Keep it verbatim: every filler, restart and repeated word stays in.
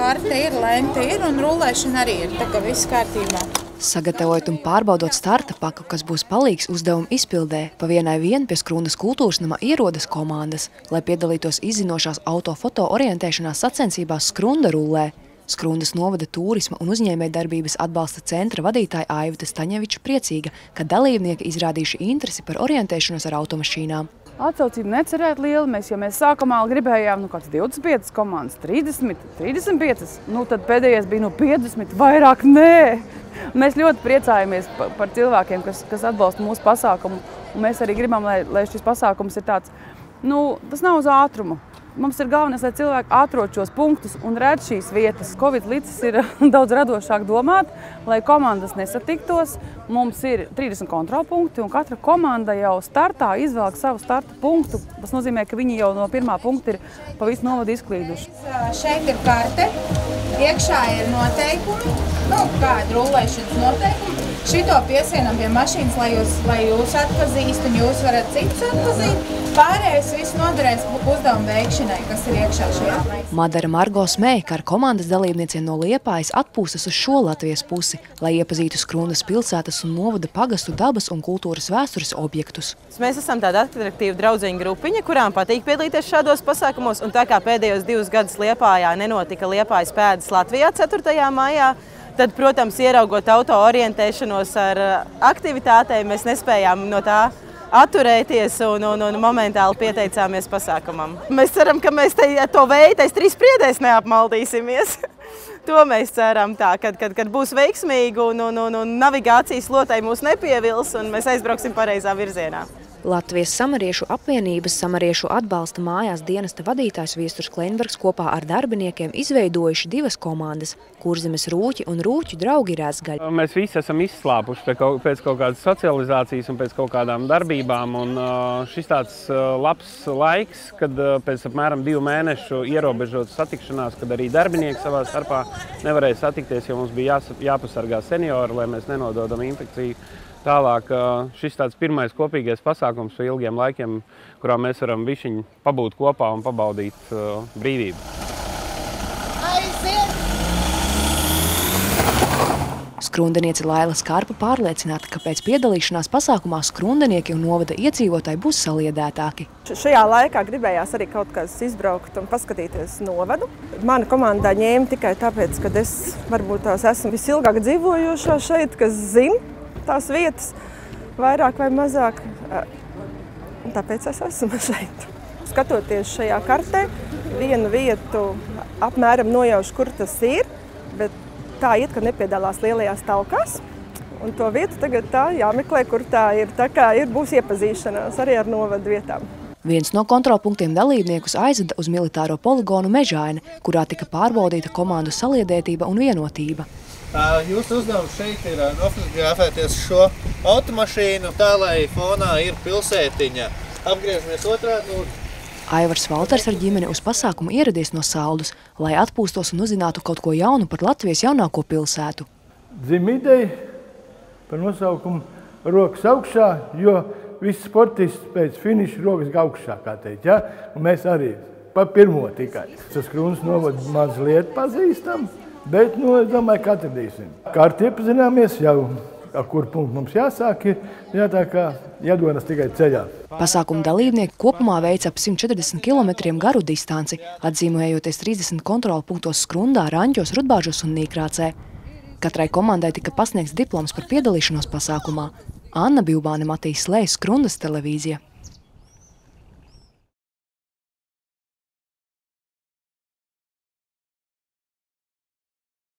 karte ir, lente ir un rullēšana arī ir, tā kā viss kārtībā. Sagatavojot un pārbaudot starta paku, kas būs palīgs uzdevumu izpildē, pa vienai vien pie Skrundas kultūras nama ierodas komandas, lai piedalītos izzinošās autofoto orientēšanās sacensībās Skrunda rullē. Skrundas novada turisma un uzņēmējdarbības atbalsta centra vadītāja Aivita Staņeviča priecīga, ka dalībnieki izrādījuši interesi par orientēšanos ar automašīnām. Atsaucību necerēt lielu, mēs, jo mēs sākumā gribējām nu, kāds divdesmit piecas komandas, trīsdesmit, trīsdesmit piecas, nu tad pēdējais bija nu piecdesmit, vairāk nē. Mēs ļoti priecājamies par, par cilvēkiem, kas, kas atbalsta mūsu pasākumu, un mēs arī gribam, lai, lai šis pasākums ir tāds, nu, tas nav uz ātrumu. Mums ir galvenais, lai cilvēki atrod šos punktus un redz šīs vietas. Covid līdzis ir daudz radošāk domāt, lai komandas nesatiktos. Mums ir trīsdesmit kontrolpunkti, un katra komanda jau startā izvelk savu starta punktu. Tas nozīmē, ka viņi jau no pirmā punkta ir pa visu novadu izklīduši. Šeit ir karte, iekšā ir noteikumi, nu, kāda rullēšanas noteikumi. Šito piesienam pie mašīnas, lai jūs, lai jūs atpazīst un jūs varat citus atpazīt. Pārējais viss noderēs uzdevumu veikšanai, kas ir iekšā šajā maisā. Madara Margo smēja, ka ar komandas dalībnieciem no Liepājas atpūstas uz šo Latvijas pusi, lai iepazītu Skrundas pilsētas un novada pagastu dabas un kultūras vēstures objektus. Mēs esam tāda atraktīva draudzeņu grupiņa, kurām patīk piedalīties šādos pasākumos, un tā kā pēdējos divus gadus Liepājā nenotika Liepājas pēdas Latvijā ceturtajā maijā, tad, protams, ieraugot auto orientēšanos ar aktivitātēm, mēs nespējām no tā atturēties un, un, un momentāli pieteicāmies pasākumam. Mēs ceram, ka mēs te, to veitais trīs priedēs neapmaldīsimies. To mēs ceram tā, kad, kad, kad būs veiksmīgi un, un, un, un navigācijas lotai mūs nepievils un mēs aizbrauksim pareizā virzienā. Latvijas samariešu apvienības samariešu atbalsta mājās dienesta vadītājs Viesturs Kleinbergs kopā ar darbiniekiem izveidojuši divas komandas – Kurzemes rūķi un rūķu draugi Rēzgaļi. Mēs visi esam izslāpuši pēc kaut kādas socializācijas un pēc kaut kādām darbībām. Un šis tāds labs laiks, kad pēc apmēram divu mēnešu ierobežotas satikšanās, kad arī darbinieki savā starpā nevarēja satikties, jo mums bija jāpasargā seniori, lai mēs nenododam infekciju. Tālāk šis tāds pirmais kopīgais pasākums par ilgiem laikiem, kurā mēs varam bišķiņ pabūt kopā un pabaudīt uh, brīvību. Skrundaniece Laila Skarpa pārliecināta, ka pēc piedalīšanās pasākumā skrundanieki un novada iedzīvotāji būs saliedētāki. Šajā laikā gribējās arī kaut kas izbraukt un paskatīties novadu. Mana komandā ņēma tikai tāpēc, ka es varbūt tās esmu visilgāk dzīvojošā šeit, kas zina tās vietas, vairāk vai mazāk, un tāpēc es esmu šeit. Skatoties šajā kartē, vienu vietu apmēram nojaušu, kur tas ir, bet tā iet, ka nepiedalās lielajās talkās, un to vietu tagad tā jāmeklē, kur tā ir. Tā kā ir, būs iepazīšanās arī ar novadu vietām. Viens no kontrolpunktiem dalībniekus aizveda uz militāro poligonu Mežaine, kurā tika pārbaudīta komandu saliedētība un vienotība. Jūsu uzdevums šeit ir nofotografēties šo automašīnu, tā lai fonā ir pilsētiņa. Apgriežamies otrādi. Aivars Valters ar ģimeni uz pasākumu ieradies no Saldus, lai atpūstos un uzzinātu kaut ko jaunu par Latvijas jaunāko pilsētu. Dzim ideja par nosaukumu rokas augšā, jo visi sportisti pēc finiša rokas augšā, kā teikt, ja? Un mēs arī pa pirmo tikai. Tas Skrundas novadu mazliet pazīstam. Bet, nu, es domāju, ka atradīsim. Kārt iepazināmies jau, ar kuru punktu mums jāsāk, ir jā, tā kā jādodas tikai ceļā. Pasākuma dalībnieki kopumā veica ap simt četrdesmit kilometriem garu distanci, atzīmējoties trīsdesmit kontrolu punktos Skrundā, Raņķos, Rudbāžos un Nīkrācē. Katrai komandai tika pasniegts diploms par piedalīšanos pasākumā. Anna Bilbāne, Matīs Slējs, Skrundas televīzija.